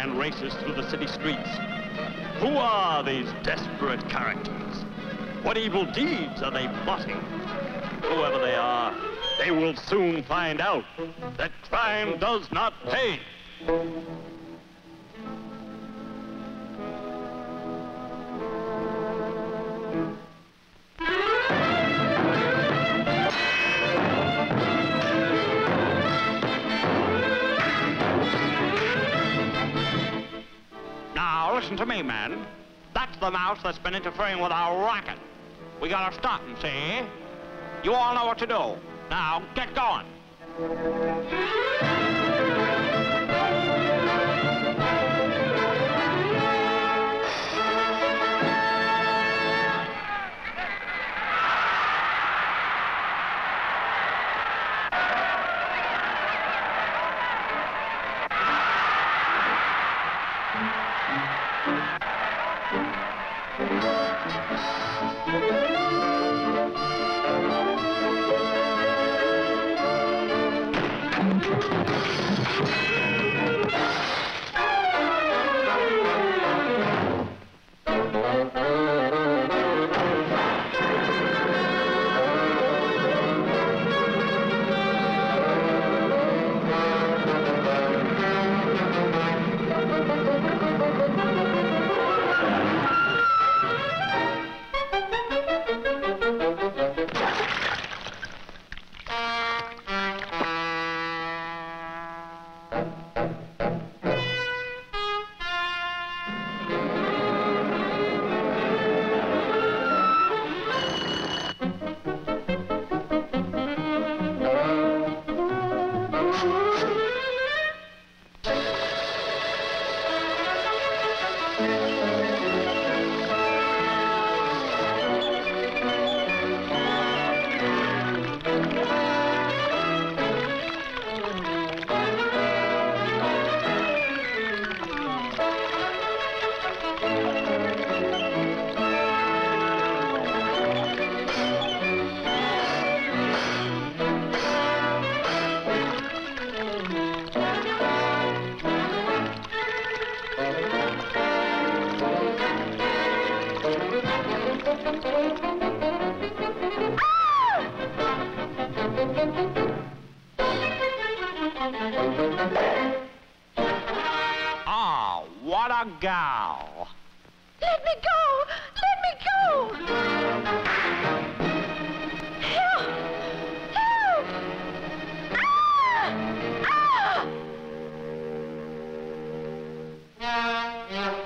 one-man races through the city streets. Who are these desperate characters? What evil deeds are they plotting? Whoever they are, they will soon find out that crime does not pay. Now, listen to me, man. That's the mouse that's been interfering with our racket. We gotta stop him, see? You all know what to do. Now, get going. Oh, what a gal. Let me go! Let me go! Help! Help! Ah! Ah!